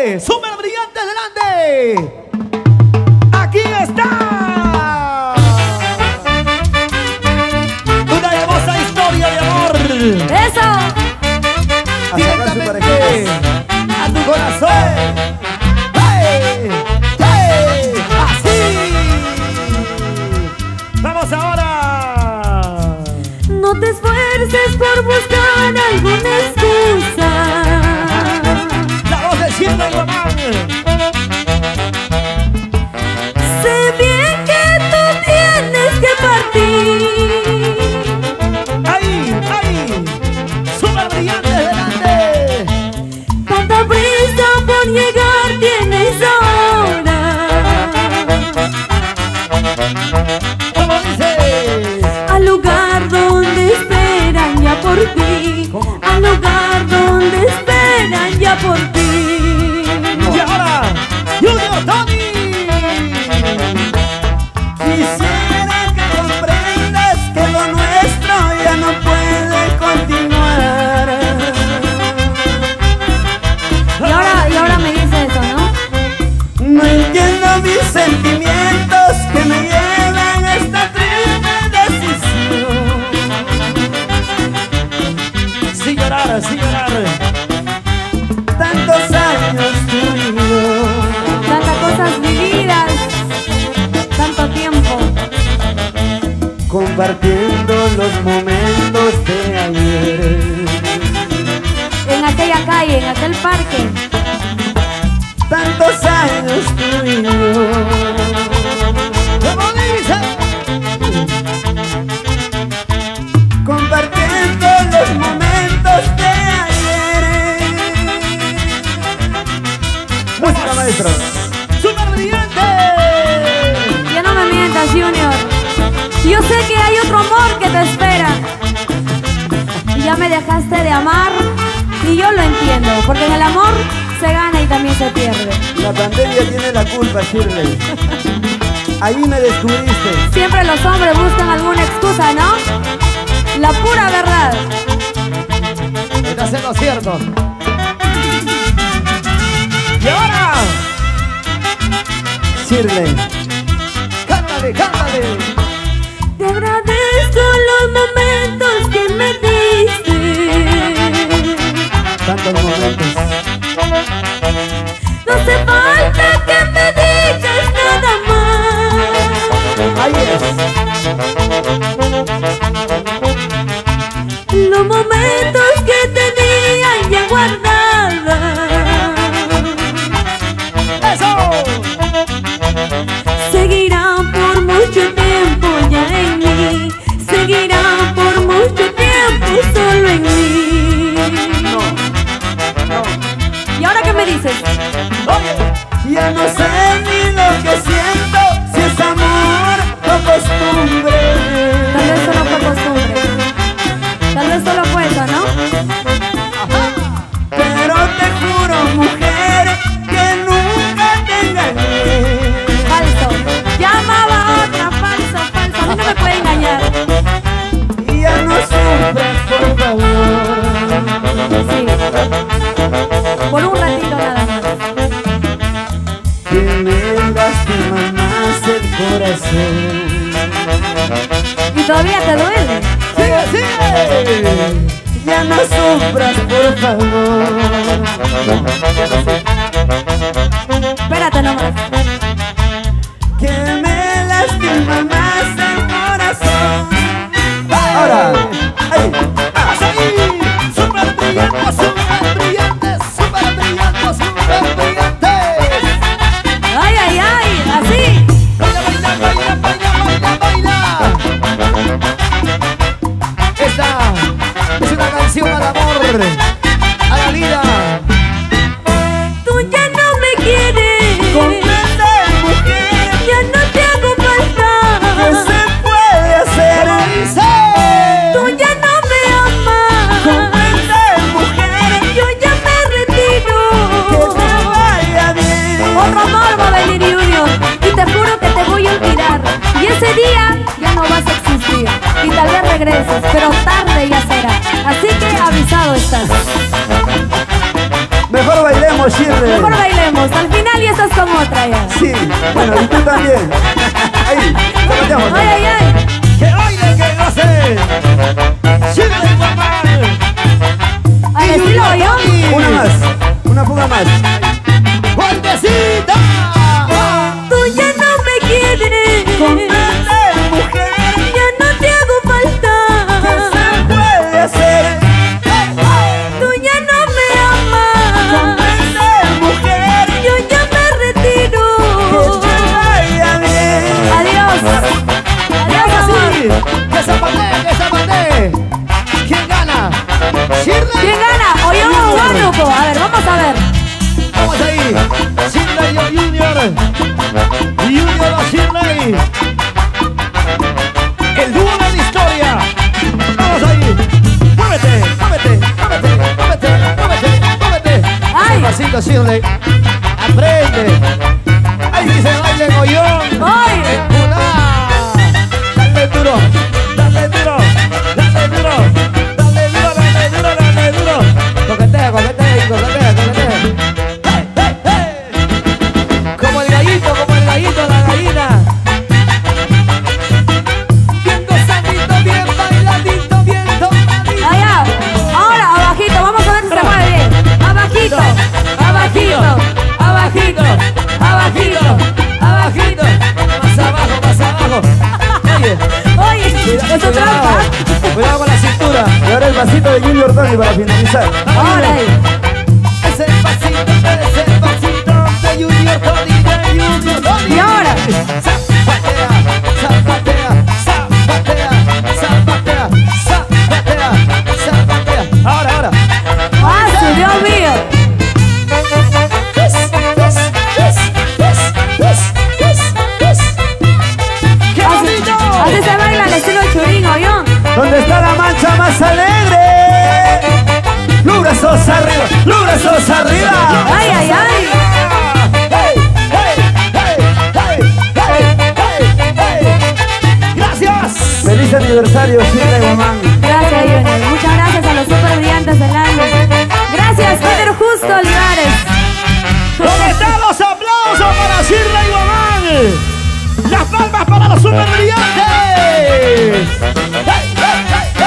brillante, súper brillante delante. Aquí está una hermosa historia de amor. ¡Eso! Directamente a tu corazón. ¡Hey! ¡Hey! ¡Así! ¡Vamos ahora! No te esfuerces por buscar alguna excusa. La voz de Cielo y Guamán. Sé bien que tú tienes que partir. ¡Ahí! ¡Ahí! ¡Súper brillante delante! Tanta prisa por llegar tienes ahora. ¿Cómo dices? Al lugar donde esperan ya por ti. ¿Cómo? Al lugar donde esperan ya por ti. Y ahora, Junior Tony. Quisiera que comprendas que lo nuestro ya no puede continuar. Y ahora me dice eso, ¿no? No entiendo mis sentimientos que me llevan a esta triste decisión. Sin llorar, sin llorar. Tantos años tú y yo, Tantas cosas vividas, tanto tiempo. compartiendo los momentos de ayer. En aquella calle, en aquel parque. Tantos años tú y yo, ¿Cómo dice? compartiendo los momentos de ayer. Música, maestro. ¡Súper brillante! Ya no me mientas, Junior. Yo sé que hay otro amor que te espera. Y ya me dejaste de amar. Y yo lo entiendo, porque en el amor se gana y también se pierde. La pandemia tiene la culpa, Shirley. Ahí me descubriste. Siempre los hombres buscan alguna excusa, ¿no? La pura verdad. Estás en lo cierto. Y ahora, Shirley, cántale, cántale. Te agradezco los momentos que me diste. tantos momentos. No hace falta que me digas nada más. Ahí Los momentos que tenía ya guardadas ¡Eso! seguirán por mucho tiempo ya en mí. Seguirán por mucho tiempo solo en mí. no. ¿Y ahora qué me dices? Oye, Ya no sé ni lo que siento, si es amor o costumbre. Tal vez solo fue costumbre. Tal vez solo fue eso, ¿no? Pero te juro, mujer, que nunca te engañé. Falso. Llamaba a otra, falso, falso. A mí no me puede engañar. Y ya no sufras, por favor. Sí. Por un ratito nada más. Que me lastima más el corazón. Y todavía te duele. sigue, sigue. Ya no sufras, por favor. Espérate nomás. Que me lastima más el corazón. Ahora, Ay, ahí. ¡Súper brillante, súper brillante, súper brillante, súper brillante! Ay, ay, ay. Así. ¡Baila, baila, baila, baila, baila, baila! Esta es una canción al amor, a la vida. Tú ya no me quieres. comprende, mujer, Ya no te hago falta. que se puede hacer. Dice. Tú ya no me amas. Comprende, mujer, Yo ya me retiro. que te vaya bien. Otro amor va a venir, Junior. Y te juro que te voy a olvidar. Y ese día ya no vas a existir. Y tal vez regreses, pero tarde ya será. Así que avisado estás. Mejor bailemos. bailemos, Shirley. Mejor bailemos. Al final ya estás con otra ya. Sí, bueno, y tú también. Ahí, zapateamos. Ay, ay, ay. Que baile, que goce. Shirley Guamán. Al estilo yo. Una más, una fuga más. ¡Fuertecita! Tú ya no me quieres. Comprende, mujer, Ya no te hago falta. que se puede hacer. Tú ya no me amas. Comprende, mujer, Yo ya me retiro. que te vaya bien. Adiós. Adiós, amor. Sí, que zapatee, que zapatee. ¿Quién gana? Shirley. ¿Quién gana? ¿O yo o Huánuco? A ver, vamos a ver. Vamos ahí. Shirley o Junior. Junior o Shirley. El dúo de la historia. Vamos ahí. Muévete, muévete, muévete, muévete, muévete, muévete. Ay. Despacito, Shirley. Aprende. Ahí dice baile mollón. ¡Ay! Una. Dale duro, dale duro, dale duro, dale duro, dale duro, dale duro. Coquetea, coquetea, coquetea, coquetea. ¡Hey, hey, hey! Como el gallito, la gallina. Bien gozadito, bien bailadito, bien tomadito. Allá. Ahora, abajito. Vamos a ver si se mueve bien. Abajito. Abajito. Abajito. Abajito. Abajito. Más abajo, más abajo. Oye, Oye, es tu trampa. cuidado con la cintura. Y ahora el vasito de Junior Tony para finalizar. Ahora ahí. Es el pasito de Junior Tony, de Junior Tony. Y ahora. Zapatea, zapatea, zapatea, zapatea, zapatea, zapatea. Ahora, ahora. ¡Ah, su Dios mío! ¡Qué bonito! Así se baila al estilo churín, ¿oyón? ¿Dónde está la mancha más alegre? ¡Los brazos arriba! ¡Los brazos arriba! ¡Ay, ay, ay! ¡Hey, hey, hey, hey, hey, hey, hey! ¡Gracias! ¡Feliz aniversario, Shirley Guamán! Gracias, Junior. Muchas gracias a los super brillantes del año. Gracias, Peter Justo Olivares. ¿Dónde están los aplausos para Shirley Guamán? ¡Las palmas para los super brillantes! ¡Hey, hey, hey!